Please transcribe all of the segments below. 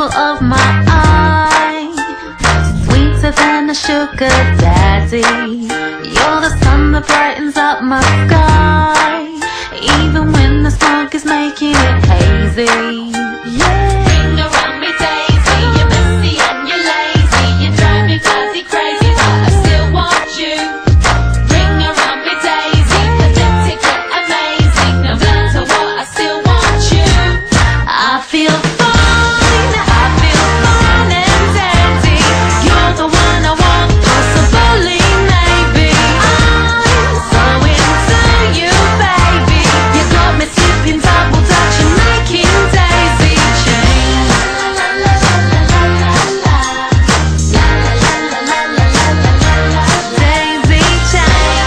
apple of my eye, sweeter than a sugar daddy. You're the sun that brightens up my sky, even when the smoke is making it hazy. Yeah. Ring around me, Daisy. You're messy and you're lazy. You drive me bloody crazy, but I still want you. Ring around me, Daisy. Pathetic yet amazing. No matter what, I still want you. I feel fine and dandy. You're the one I want, possibly, maybe. I'm so into you, baby. You got me sipping double Dutch and making daisy chains. Daisy chains.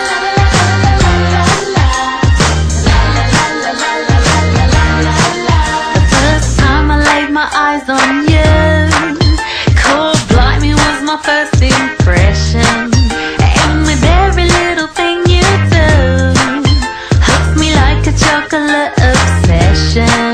The first time I laid my eyes on you, cold blimey was my first impression. And with every little thing you do, hooks me like a chocolate obsession.